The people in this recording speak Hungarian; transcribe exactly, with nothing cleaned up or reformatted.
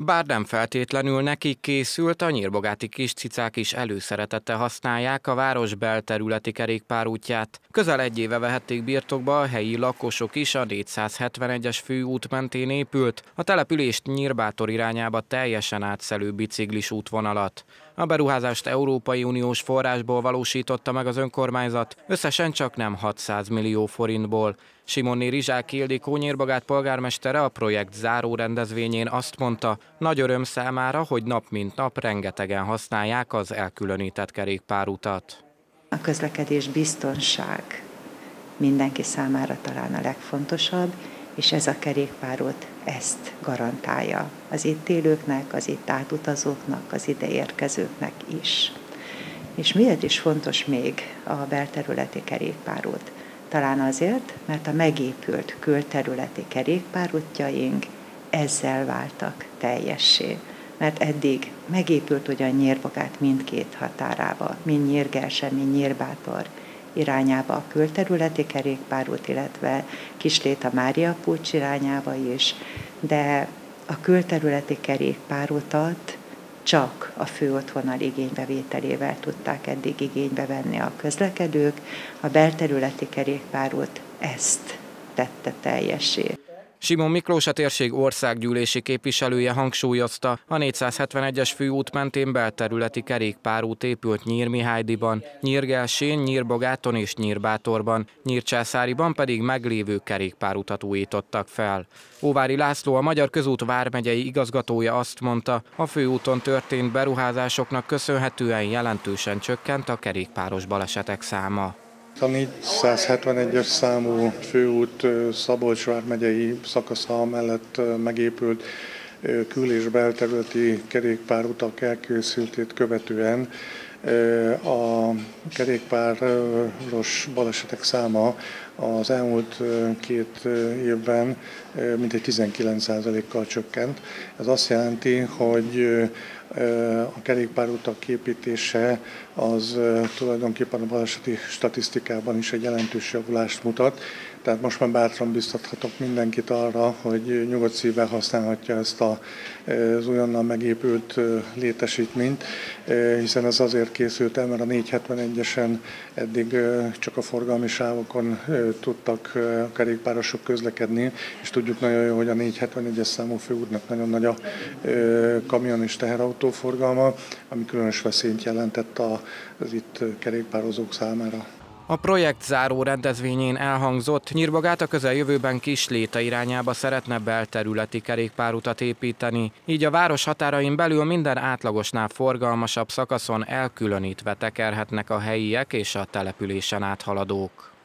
Bár nem feltétlenül nekik készült, a nyírbogáti kis cicák is előszeretettel használják a város belterületi kerékpárútját. Közel egy éve vehették birtokba a helyi lakosok is a négyszázhetvenegyes főút mentén épült, a települést Nyírbátor irányába teljesen átszelő biciklis útvonalat. A beruházást Európai Uniós forrásból valósította meg az önkormányzat, összesen csak nem hatszáz millió forintból. Simonné Rizsák Ildikó Nyírbogát polgármestere a projekt záró rendezvényén azt mondta, nagy öröm számára, hogy nap mint nap rengetegen használják az elkülönített kerékpárutat. A közlekedés biztonság mindenki számára talán a legfontosabb, és ez a kerékpárút ezt garantálja az itt élőknek, az itt átutazóknak, az ide érkezőknek is. És miért is fontos még a belterületi kerékpárút? Talán azért, mert a megépült külterületi kerékpárútjaink ezzel váltak teljessé. Mert eddig megépült ugyan Nyírbogát mindkét határába, mind Nyírgelse, mind Nyírbátor irányába a külterületi kerékpárút, illetve Kisléta Mária Pucs irányába is, de a külterületi kerékpárutat csak a főútvonal igénybevételével tudták eddig igénybe venni a közlekedők, a belterületi kerékpárút ezt tette teljessé. Simon Miklós, a térség országgyűlési képviselője hangsúlyozta, a négyszázhetvenegyes főút mentén belterületi kerékpárút épült Nyírmiháldiban, Nyírgelsén, Nyírbogáton és Nyírbátorban, Nyírcsászáriban pedig meglévő kerékpárutat újítottak fel. Óvári László, a Magyar Közút vármegyei igazgatója azt mondta, a főúton történt beruházásoknak köszönhetően jelentősen csökkent a kerékpáros balesetek száma. A négyszázhetvenegyes számú főút Szabolcs vármegyei szakasza mellett megépült kül- és belterületi kerékpárutak elkészültét követően a kerékpáros balesetek száma az elmúlt két évben mintegy tizenkilenc százalékkal csökkent. Ez azt jelenti, hogy a kerékpárutak építése az tulajdonképpen a baleseti statisztikában is egy jelentős javulást mutat. Tehát most már bátran biztathatok mindenkit arra, hogy nyugodt szívvel használhatja ezt az újonnan megépült létesítményt, hiszen ez azért készült el, mert a négyszázhetvenegyesen eddig csak a forgalmi sávokon tudtak kerékpárosok közlekedni, és tudjuk nagyon jó, hogy a négyszázhetvenegyes számú főútnak nagyon nagy a kamion és teherautó forgalma, ami különös veszélyt jelentett az itt kerékpározók számára. A projekt záró rendezvényén elhangzott, Nyírbogát a közeljövőben Kisléta irányába szeretne belterületi kerékpárutat építeni, így a város határain belül minden átlagosnál forgalmasabb szakaszon elkülönítve tekerhetnek a helyiek és a településen áthaladók.